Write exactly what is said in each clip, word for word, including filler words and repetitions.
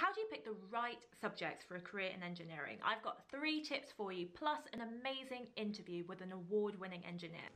how do you pick the right subjects for a career in engineering? I've got three tips for you, plus an amazing interview with an award-winning engineer.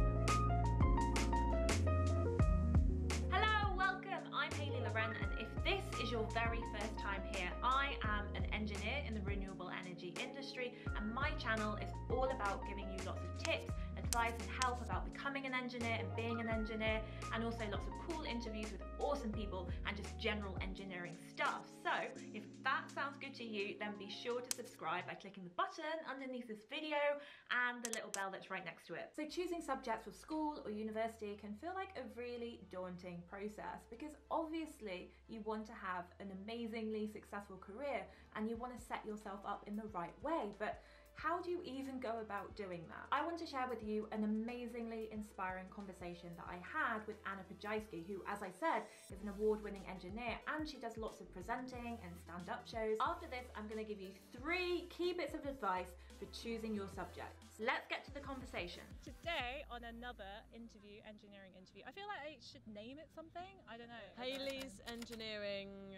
Hello, welcome. I'm Hayley Loren, and if this is your very first time here, I am an engineer in the renewable energy industry, and my channel is all about giving you lots of tips, advice and help about becoming an engineer and being an engineer, and also lots of cool interviews with awesome people and just general engineering stuff. So if that sounds good to you, then be sure to subscribe by clicking the button underneath this video and the little bell that's right next to it. So choosing subjects for school or university can feel like a really daunting process, because obviously you want to have an amazingly successful career and you want to set yourself up in the right way, but how do you even go about doing that? I want to share with you an amazingly inspiring conversation that I had with Ploszajski, who, as I said, is an award-winning engineer, and she does lots of presenting and stand-up shows. After this, I'm going to give you three key bits of advice for choosing your subjects. Let's get to the conversation. Today, on another interview, engineering interview, I feel like I should name it something. I don't know. Hayley's engineering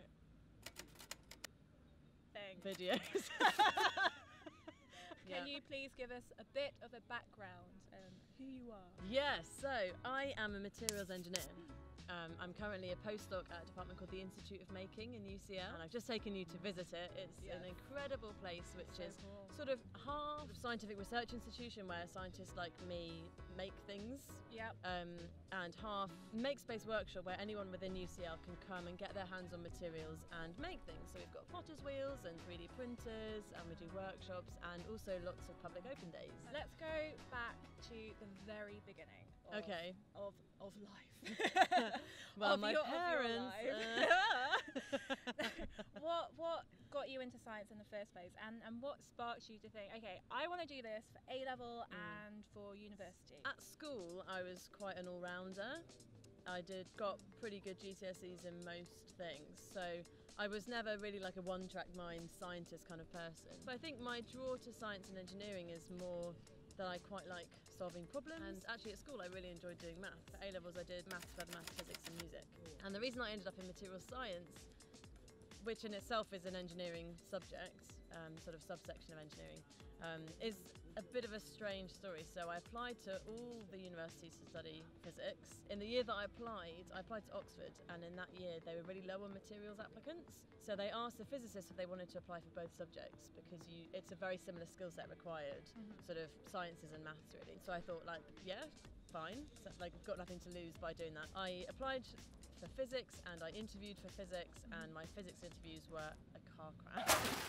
thing. Videos. Can Yeah. you please give us a bit of a background on who you are? Yes, so I am a materials engineer. Um, I'm currently a postdoc at a department called the Institute of Making in U C L, and I've just taken you to visit it. It's Yes. an incredible place, which So is cool. sort of half scientific research institution where scientists like me make things, Yep. um, and half makespace workshop where anyone within U C L can come and get their hands on materials and make things. So we've got potter's wheels and three D printers, and we do workshops and also lots of public open days. Let's go back to the very beginning of, Okay. of, of life. Well, Of my your- of your parents. life. uh, what what got you into science in the first place, and and what sparked you to think, okay, I want to do this for A level and for university? At school, I was quite an all-rounder. I did got pretty good G C S Es in most things, so I was never really like a one-track mind scientist kind of person. But I think my draw to science and engineering is more that I quite like solving problems, and actually at school I really enjoyed doing maths. At A levels I did maths, mathematics, physics and music. And the reason I ended up in materials science, which in itself is an engineering subject, um, sort of subsection of engineering, um, is a bit of a strange story. So I applied to all the universities to study physics. In the year that I applied, I applied to Oxford, and in that year they were really low on materials applicants. So they asked the physicists if they wanted to apply for both subjects, because you, it's a very similar skill set required, mm-hmm. sort of sciences and maths really. So I thought, like, yeah, fine, so, like, got nothing to lose by doing that. I applied for physics and I interviewed for physics, and my physics interviews were a car crash.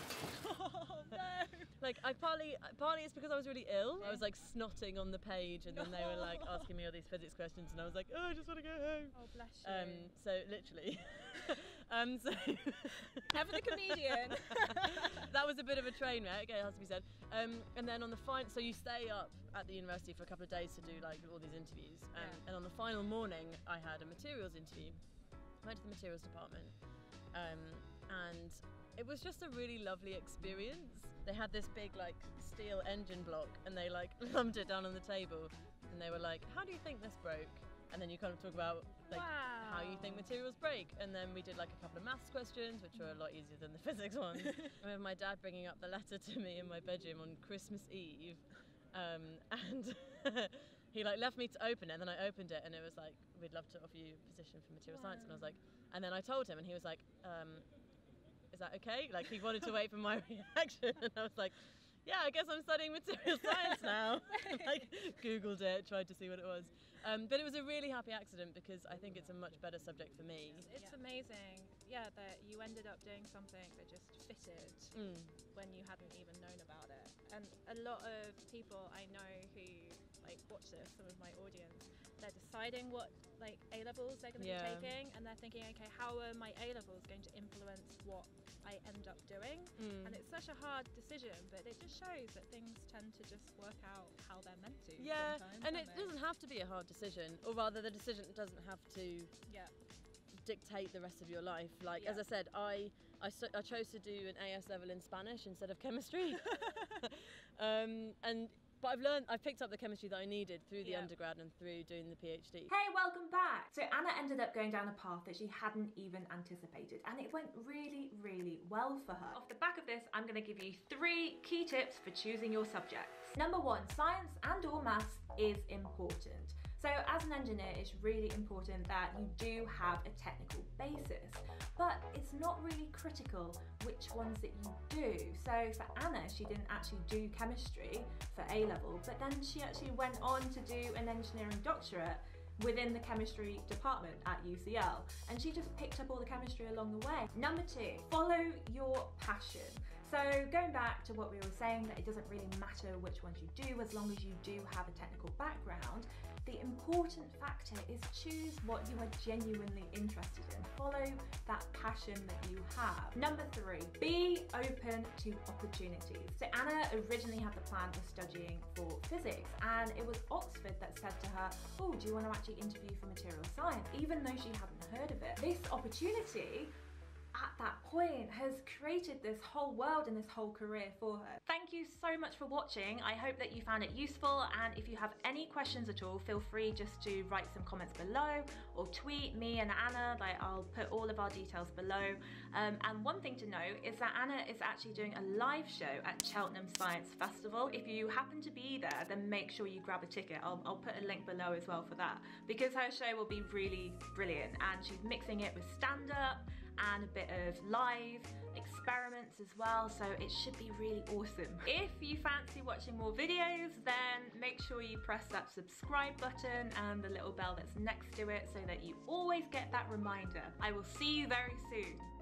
Oh no! Like, I partly, partly it's because I was really ill. I was like snotting on the page, and then they were like asking me all these physics questions, and I was like, oh, I just want to go home. Oh, bless you. Um, so literally, um, so Ever the comedian. that was a bit of a train wreck, it has to be said. Um, and then on the final, so you stay up at the university for a couple of days to do like all these interviews, um, Yeah. and on the final morning, I had a materials interview. I went to the materials department, um, and it was just a really lovely experience. They had this big like steel engine block, and they like lumped it down on the table, and they were like, how do you think this broke? And then you kind of talk about like Wow. how you think materials break, and then we did like a couple of maths questions, which were a lot easier than the physics ones. I remember my dad bringing up the letter to me in my bedroom on Christmas Eve, um, and he like left me to open it, and then I opened it, and it was like, we'd love to offer you a position for material Wow. science, and I was like, and then I told him, and he was like, um, is that okay? Like, he wanted to wait for my reaction, and I was like, yeah, I guess I'm studying material science now. Like, Googled it, tried to see what it was. Um, but it was a really happy accident, because I think it's a much better subject for me. It's yeah. amazing, yeah, that you ended up doing something that just fitted Mm. when you hadn't even known about it. And a lot of people I know who like watch this, some of my audience, they're deciding what like A levels they're going to Yeah. be taking, and they're thinking, okay, how are my A levels going to influence what I end up doing? Mm. And it's such a hard decision, but it just shows that things tend to just work out how they're meant to. Yeah, sometimes, and don't it they? doesn't have to be a hard decision, or rather the decision doesn't have to Yeah. dictate the rest of your life. Like, Yeah. as I said, I, I, so- I chose to do an A S level in Spanish instead of chemistry. um, and But I've learned, I've picked up the chemistry that I needed through the Yeah. undergrad and through doing the PhD. Hey, welcome back! So Anna ended up going down a path that she hadn't even anticipated, and it went really, really well for her. Off the back of this, I'm going to give you three key tips for choosing your subjects. Number one, science and or maths is important. So as an engineer, it's really important that you do have a technical basis, but it's not really critical which ones that you do. So for Anna, she didn't actually do chemistry for A level, but then she actually went on to do an engineering doctorate within the chemistry department at U C L, and she just picked up all the chemistry along the way. Number two, follow your passion. So going back to what we were saying, that it doesn't really matter which ones you do as long as you do have a technical background. The important factor is choose what you are genuinely interested in. Follow that passion that you have. Number three, be open to opportunities. So Anna originally had the plan of studying for physics, and it was Oxford that said to her, oh, do you want to actually interview for material science? Even though she hadn't heard of it. This opportunity at that point has created this whole world and this whole career for her. Thank you so much for watching. I hope that you found it useful, and if you have any questions at all, feel free just to write some comments below or tweet me and Anna. Like, I'll put all of our details below. Um, and one thing to know is that Anna is actually doing a live show at Cheltenham Science Festival. If you happen to be there, then make sure you grab a ticket. I'll, I'll put a link below as well for that, because her show will be really brilliant, and she's mixing it with stand-up and a bit of live experiments as well, so it should be really awesome. If you fancy watching more videos, then make sure you press that subscribe button and the little bell that's next to it so that you always get that reminder. I will see you very soon.